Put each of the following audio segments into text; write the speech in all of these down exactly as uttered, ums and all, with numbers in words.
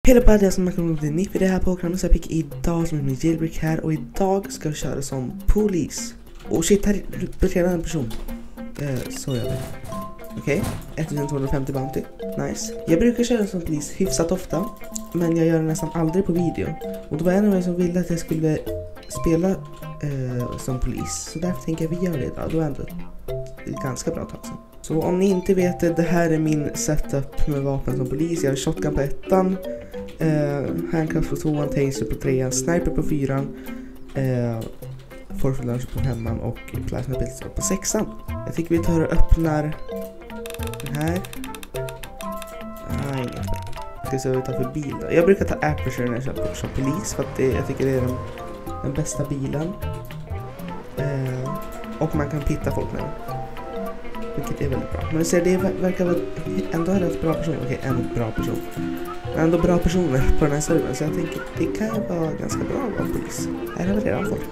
Hela på det som man kan bli nytt i det här programmet, så jag fick idag som är min jailbreak här, och idag ska jag köra som polis. Och shit, här är redan en person. Eh, så gör vi. Okej, okay. etthundrafemtio bounty. Nice. Jag brukar köra som polis hyfsat ofta, men jag gör det nästan aldrig på video. Och det var en av er som ville att jag skulle spela eh, som polis. Så därför tänker jag att vi gör det idag. Det var ändå ett ganska bra tag sedan. Så om ni inte vet det, det här är min setup med vapen som polis. Jag har shotgun på ettan, eh, handcuffs på tvåan, taser på trean, sniper på fyran, eh, force launcher på femman och plasma pistol på sexan. Jag tycker vi tar och öppnar den här. Ah, inget bra. Ska se vad vi tar för bil då. Jag brukar ta Aperture när jag kör som polis, för att det, jag tycker det är den, den bästa bilen. Eh, och man kan pitta folk med den, vilket är väldigt bra. Men du ser, det verkar vara ändå är rätt bra person. Okej, okay, en bra person. Men ändå bra personer på den här servern. Så jag tänker, det kan ju vara ganska bra att vara polis. Här har vi redan folk.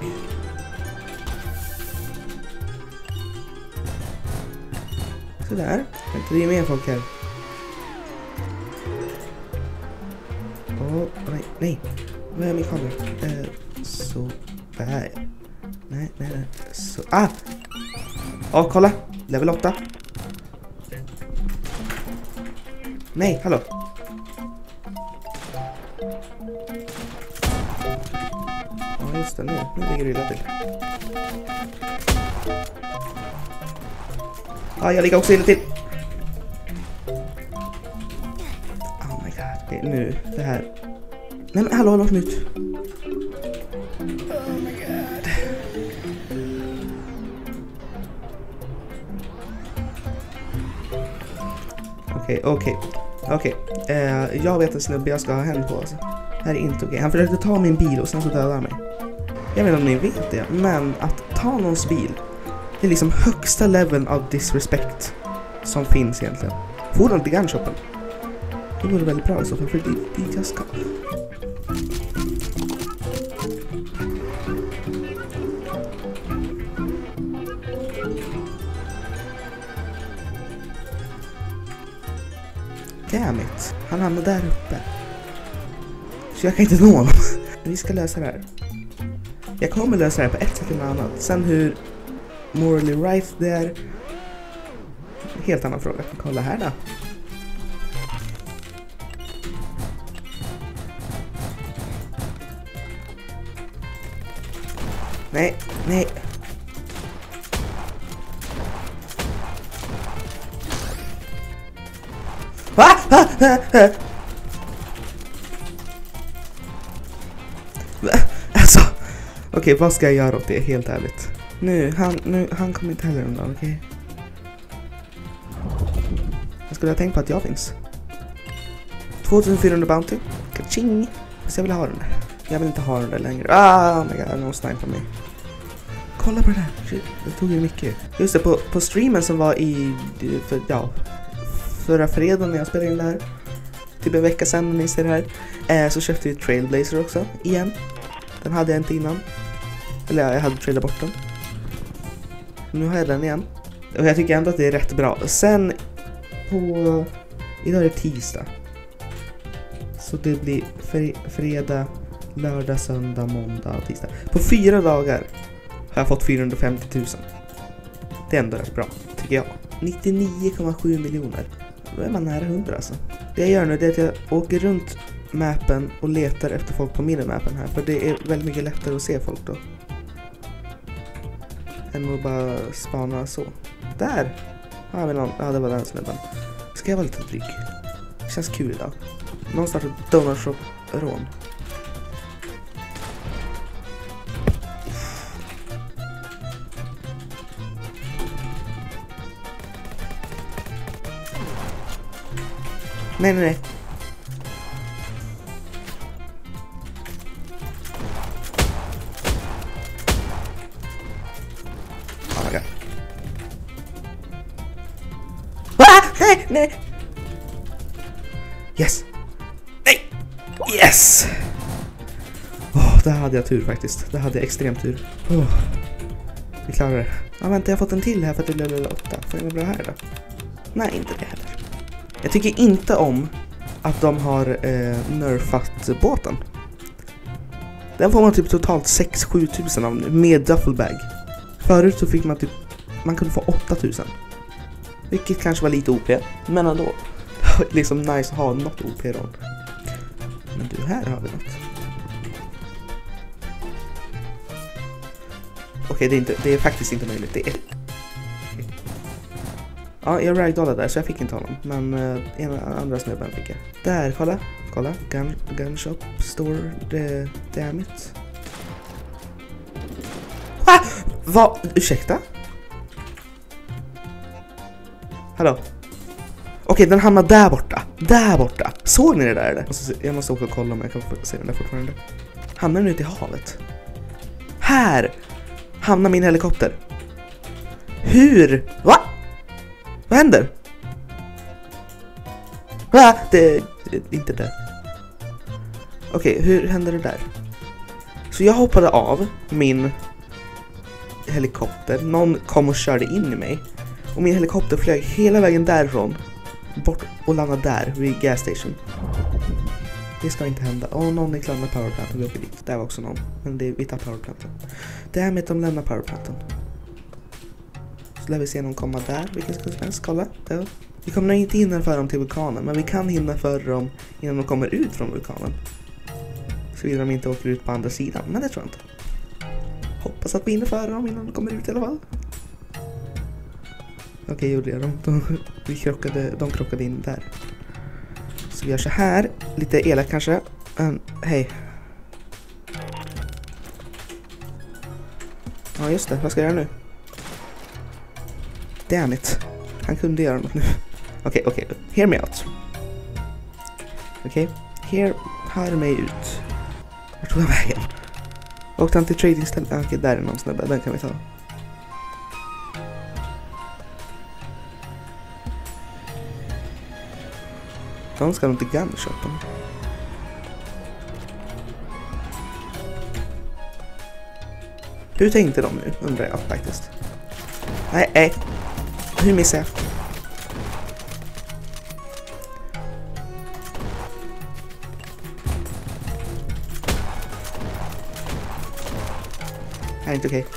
Sådär. Det är mer folk här. Åh, oh, nej, nej. Vad är min kamera? Eh, så där. Nej, nej, nej. Så, ah! Åh, oh, kolla. Level åtta. Nej, hallå. Ja, just det. Nu, nu ligger du illa till. Ja, jag ligger också illa till. Oh my god. Det är nu, det här. Nej, men hallå, låt mig ut. Oh my god. Okej, okej. Okej. Eh, jag vet en snubbe jag ska ha hänt på. Alltså. Det här är inte okej. Okay. Han försökte ta min bil och sen så dödade han mig. Jag vet inte om ni vet det, men att ta någons bil, det är liksom högsta leveln av disrespect som finns egentligen. Får han till gunshoppen? Det vore väldigt bra i så fall, för det, det är just ska. Damn it. Han hamnar där uppe. Så jag kan inte nå honom. Vi ska lösa det här. Jag kommer lösa det här på ett sätt eller annat. Sen hur morally right det är, helt annan fråga. Kolla här då. Nej, nej. Ah, ah, ah, ah. Alltså, okej, okay, vad ska jag göra åt det, helt ärligt? Nu, han, nu, han kommer inte heller undan, okej? Okay? Jag skulle ha tänkt på att jag finns. tvåtusenfyrahundra bounty. Kaching. Så jag vill ha den där. Jag vill inte ha den där längre. Ah, oh my god, någon sniper mig. Kolla på det här. Shit, det tog ju mycket. Just det, på, på streamen som var i, för, ja, förra fredagen när jag spelade in det här, typ en vecka sedan när ni ser det här, eh, så köpte vi Trailblazer också, igen. Den hade jag inte innan. Eller ja, jag hade trailat bort den. Nu har jag den igen. Och jag tycker ändå att det är rätt bra. Sen på, idag är det tisdag. Så det blir fre- fredag, lördag, söndag, måndag och tisdag. På fyra dagar har jag fått fyrahundrafemtio tusen. Det är ändå rätt bra, tycker jag. nittionio komma sju miljoner. Då är man nära hundra alltså. Det jag gör nu är att jag åker runt mappen och letar efter folk på minimappen här. För det är väldigt mycket lättare att se folk då. Än att bara spana så. Där! Ja, men någon, ja det var den snubben. Ska jag vara lite dryg? Det känns kul idag. Någon startar donut shop rån. Nej, nej, nej. Oh my god. Ah! Nej, nej. Yes. Nej. Yes. Åh, oh, där hade jag tur faktiskt. Där hade jag extremt tur. Oh. Vi klarar det. Ja, vänta, jag har fått en till här för att det är level åtta. Får jag bra här då? Nej, inte det heller. Jag tycker inte om att de har eh, nerfat båten. Den får man typ totalt sex till sju tusen av nu med duffelbag. Förut så fick man typ, man kunde få åtta tusen. Vilket kanske var lite O P, men ändå. Det var liksom nice att ha något O P då. Men du, här har vi något. Okej, det är, inte, det är faktiskt inte möjligt. Det är... Ja, jag ragdollade där så jag fick inte honom. Men uh, ena andra snubben fick jag. Där, kolla. Kolla. Gun, gun shop store. Det, damn it. Ah! Vad? Ursäkta? Hallå? Okej, den hamnar där borta. Där borta. Såg ni det där eller? Jag måste åka och kolla om jag kan se den där fortfarande. Hamnar den ute i havet? Här! Hamnar min helikopter. Hur? Va? Vad händer? Va? Det, det inte det. Okej, hur händer det där? Så jag hoppade av min helikopter. Någon kom och körde in i mig. Och min helikopter flög hela vägen därifrån. Bort och landade där vid gas station. Det ska inte hända. Åh, någon är klar med powerplanten. Vi åker dit. Där var också någon. Men det är, vi tar powerplanten. Det här med att de lämnar powerplanten. Så lär vi se någon komma där. Vilken ska som helst. Kolla. Där. Vi kommer inte hinna för dem till vulkanen. Men vi kan hinna för dem innan de kommer ut från vulkanen. Såvida de inte åker ut på andra sidan. Men det tror jag inte. Hoppas att vi hinner för dem innan de kommer ut i alla fall. Okej, okay, gjorde jag. De, de, vi krockade, de krockade in där. Så vi gör så här. Lite elak kanske. Um, hej. Ja, just det. Vad ska jag göra nu? Damn it. Han kunde göra något nu. Okej, okay, okej. Okay. Hear me out. Okej. Okay. Hear, hör mig ut. Vart tog jag vägen? Åkte han till tradingstället? Okej, okay, där är någon snubbe. Den kan vi ta. De ska nog till gunshoppen. Hur tänkte de nu? Undrar jag faktiskt. Nej, nej. Hur missar jag? Det är inte okej.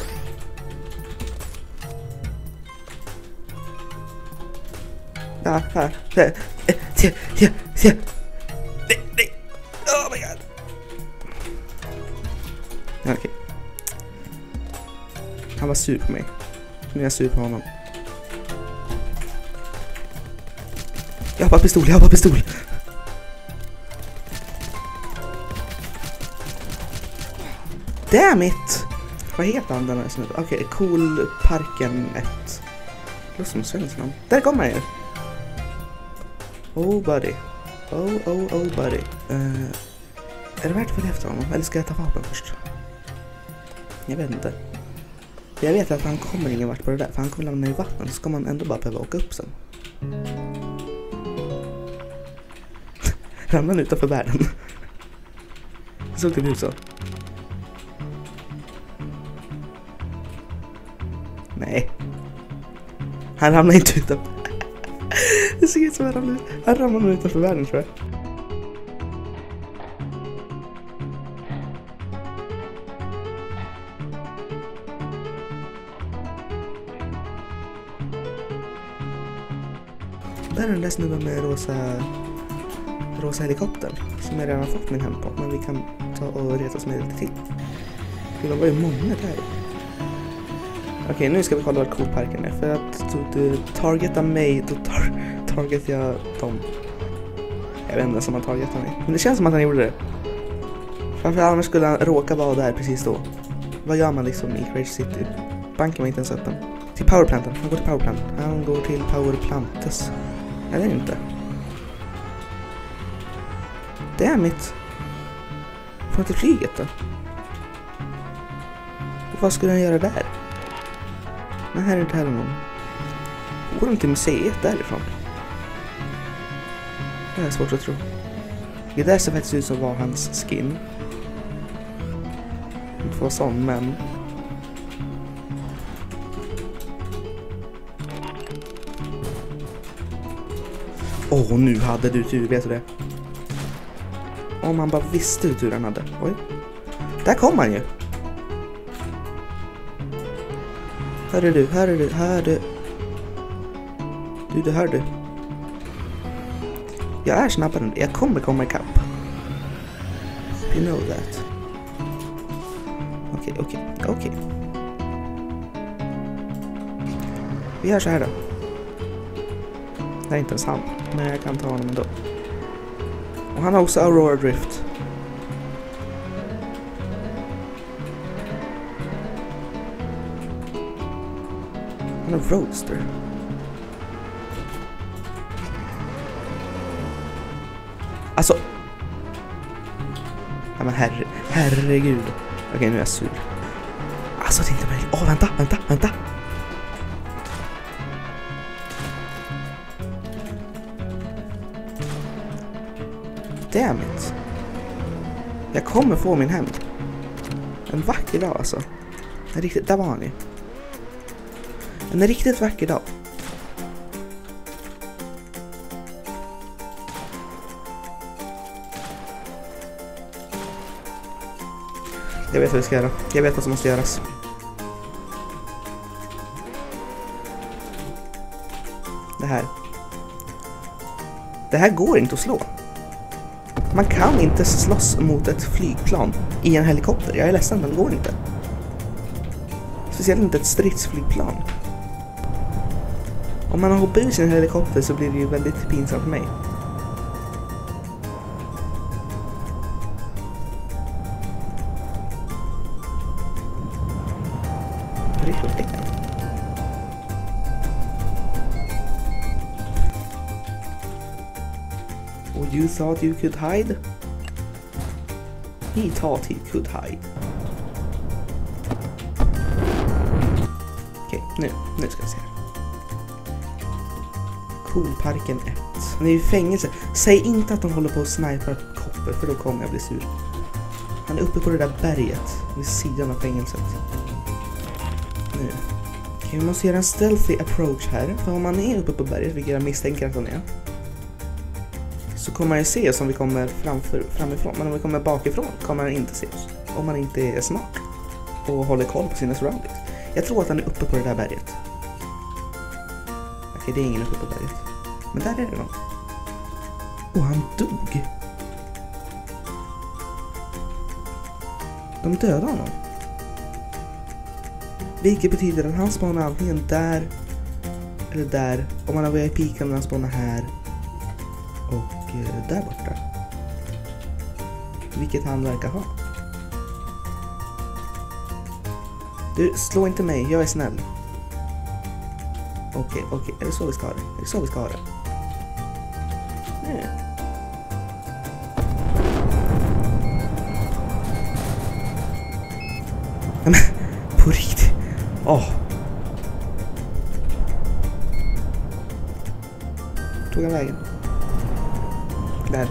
Ja, här. Ja, ja, ja. Nej, nej. Oh my god. Okej. Okay. Han var sur på mig. Nu är jag sur på honom. Jag har bara pistol, jag har bara pistol. Damn it. Vad heter han den här snubben? Okej, okay, Cool Parken ett. Låter som svensk namn. Där kommer han ju. Oh buddy. Oh, oh, oh buddy. Uh, är det värt att följa efter honom? Eller ska jag ta vapen först? Jag vet inte. Jag vet att han kommer ingen vart på det där. För han kommer lämna i vatten. Så ska man ändå bara behöva åka upp sen. Ramlar han utanför världen? Det såg typ ut så. Nej. Han ramlar inte utanför. Det ser ut som att han ramlar, han ramlar utanför världen, tror jag. Där är den där snubben med rosa rosa helikoptern som jag redan har fått min hem på. Men vi kan ta och reta oss med lite till. Det var ju många där. Okej, nu ska vi kolla vart Coolparken är. För att du targetar mig, då tar, targetar jag dem. Jag vet inte som han targetar mig. Men det känns som att han gjorde det. Framför annars skulle han råka vara där precis då. Vad gör man liksom i Crash City? Banken var inte ens öppen. Till powerplanten. Han går till powerplanten. Han går till powerplantes. Jag vet inte. Damn it. Får inte flyget då? Och vad skulle han göra där? Men här är inte heller någon. Går de till museet därifrån? Det är svårt att tro. Det där ser faktiskt ut som var hans skin. Inte vara sån, men... Åh, oh, nu hade du tur, vet du det? Om man bara visste hur tur han hade. Oj. Där kom han ju. Hörru du, hörru du, hör du. Du, du hör du. Jag är snabbare än jag kommer komma ikapp. You know that. Okej, okay, okej, okay, okej. Okay. Vi gör så här då. Det är inte ens han, men jag kan ta honom ändå. Och han har också Aurora Drift. Han har Roadster. Alltså. Ja, men herre, herregud. Okej, nu är jag sur. Alltså, det är inte möjligt. Åh, oh, vänta, vänta, vänta. Damn it. Jag kommer få min hämnd. En vacker dag alltså. En riktigt, där var han ju. En riktigt vacker dag. Jag vet vad vi ska göra. Jag vet vad som måste göras. Det här. Det här går inte att slå. Man kan inte slåss mot ett flygplan i en helikopter. Jag är ledsen, men det går inte. Speciellt inte ett stridsflygplan. Om man har hoppat ur sin helikopter så blir det ju väldigt pinsamt för mig. Oh, you thought you could hide? He thought he could hide. Okej, okay, nu, nu ska vi se. Coolparken ett. Han är i fängelse. Säg inte att de håller på att snipa koppar, för då kommer jag bli sur. Han är uppe på det där berget vid sidan av fängelset. Nu. Okej, okay, vi måste göra en stealthy approach här. För om man är uppe på berget, vilket jag misstänker att han är, så kommer man ju se oss om vi kommer framför, framifrån. Men om vi kommer bakifrån kommer han inte se oss. Om man inte är smart och håller koll på sina surroundings. Jag tror att han är uppe på det där berget. Okej, det är ingen uppe på berget. Men där är det någon. Och han dog. De dödade honom. Vilket betyder att han spawnar antingen där eller där. Om man har V I P kan han spawna här. Och eh, där borta. Vilket han verkar ha. Du, slå inte mig. Jag är snäll. Okej, okay, okej. Okay. Är det så vi ska ha det? Är det så vi ska ha det? Nej. Men, på riktigt. Åh. Oh. Tog han vägen? Där.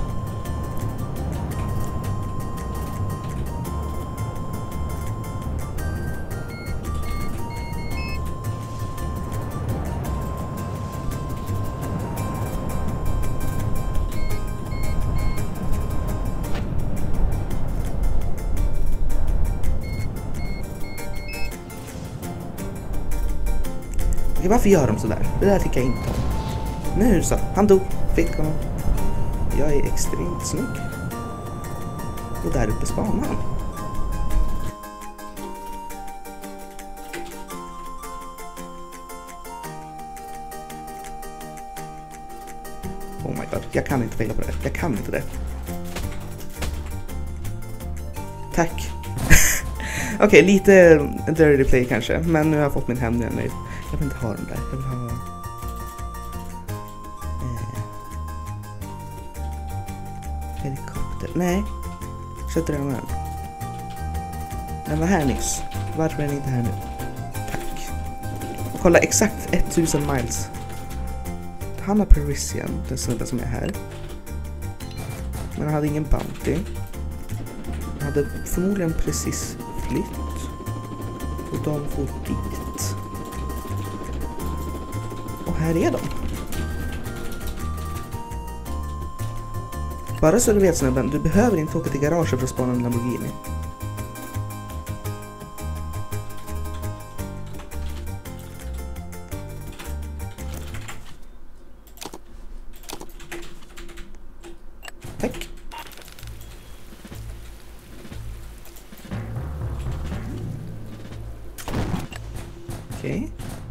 Okej, varför gör de sådär? Det där tycker jag inte om. Nu så, han dog. Fick honom. Jag är extremt snygg. Och där uppe spanar han. Oh my god, jag kan inte fejla på det. Jag kan inte det. Tack. Okej, okay, lite dirty play kanske. Men nu har jag fått min hämnd nu. Jag vill inte ha den där. Jag vill ha... helikopter. Nej. Sätter den här. Den var här nyss. Varför är den inte här nu? Tack. Och kolla exakt tusen miles. Han har Parisian, den snubben som är här. Men han hade ingen bounty. Han hade förmodligen precis flytt. Och de får dit. Och här är de. Bara så du vet snubben, du behöver inte åka till garaget för att spana en Lamborghini. Tack. Okej.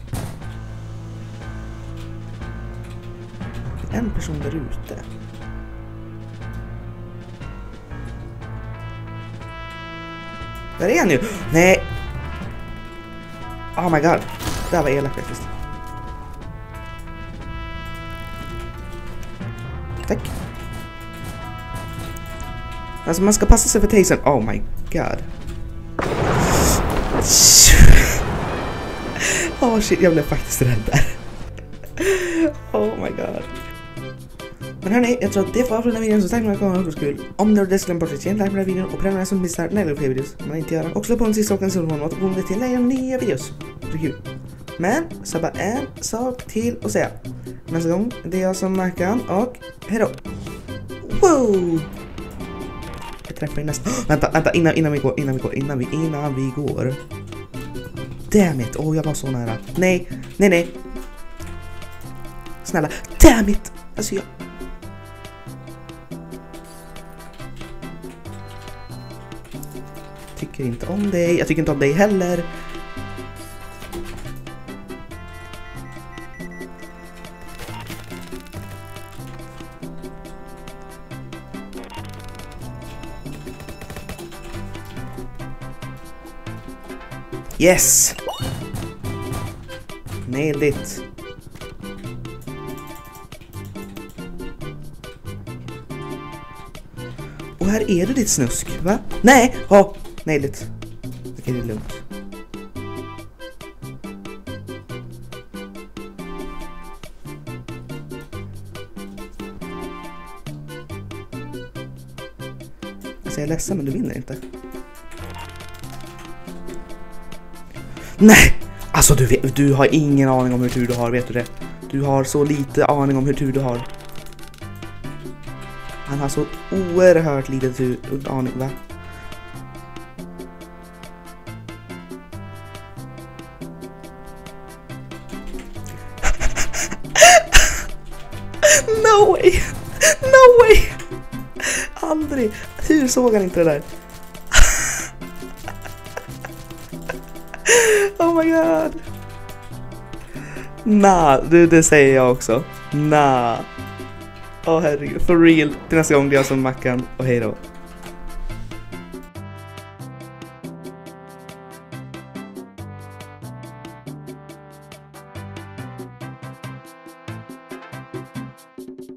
En person där ute. Där är han ju! Nej! Oh my god. Det här var elakt faktiskt. Tack. Alltså man ska passa sig för tasern. Oh my god. Oh shit, jag blev faktiskt rädd där. Oh my god. Men hörni, jag tror att det var för den här videon, så tack för att ni kom och kul. Om ni har dessutom bort ett like på den här videon och prenumerera som missar när jag fler videos. Man inte göra. Och slå på den sista klockan så får man återkomma till lägga nya videos. Det är kul. Men så bara en sak till att säga. Nästa gång, det är jag som Mackan och hejdå. Wow! Jag träffar i nästa. Oh, vänta, vänta, innan, innan vi går, innan vi går, innan vi, innan vi går. Damn it, åh oh, jag var så nära. Nej, nej, nej. Snälla, damn it! Alltså jag... tycker inte om dig, jag tycker inte om dig heller. Yes! Nailed it. Och här är det ditt snusk, va? Nej! Oh, nailed it. Okej, det är lugnt. Alltså jag är ledsen, men du vinner inte. Nej! Alltså du, vet, du har ingen aning om hur tur du har, vet du det? Du har så lite aning om hur tur du har. Han har så oerhört lite tur, aning, va? No way! No way! Aldrig! Hur såg han inte det där? Oh my god. Nah, det, det säger jag också. Nah. Åh oh, herregud, for real. Till nästa gång, det är jag som Mackan. Och hej då.